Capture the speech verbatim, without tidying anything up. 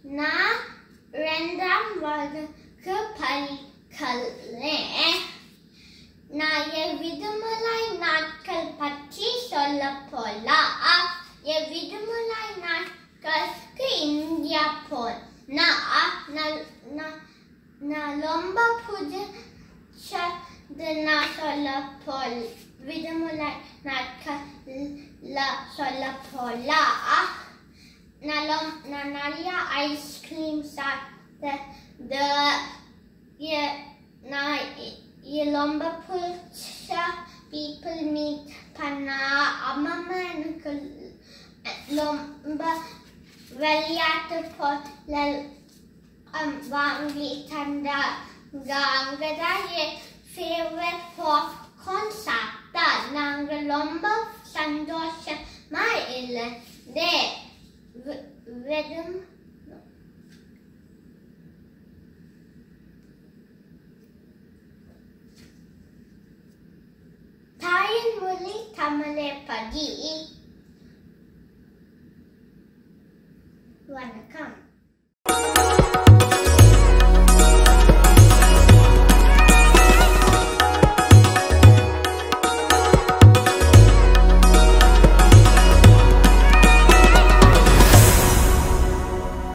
நான் இரண்டாம் வகுப்பு படிக்கிறேன். நான் என் விடுமுறை நாட்கள் பற்றி சொல்ல போலாம். என் விடுமுறை நாட்களுக்கு இந்தியா போனா நான் ரொம்ப பிடிச்சது நான் சொல்ல போல் விடுமுறை நாட்கள்ல சொல்ல போலாம். நான் நிறைய ஐஸ்கிரீம் சாப்பிட்டது. நான் ரொம்ப பிடிச்ச பீப்புள் மீட் பண்ணா. அம்மா எனக்கு ரொம்ப விளையாட்டு பொருள் வாங்கி தந்தாங்க. அங்கதான் என் ஃபேவரட் பாப்கார்ன் சாப்பிட்டா. நாங்கள் ரொம்ப சந்தோஷமா இருந்தே வெறும் தாய்மொழி தமிழை படி. வணக்கம்.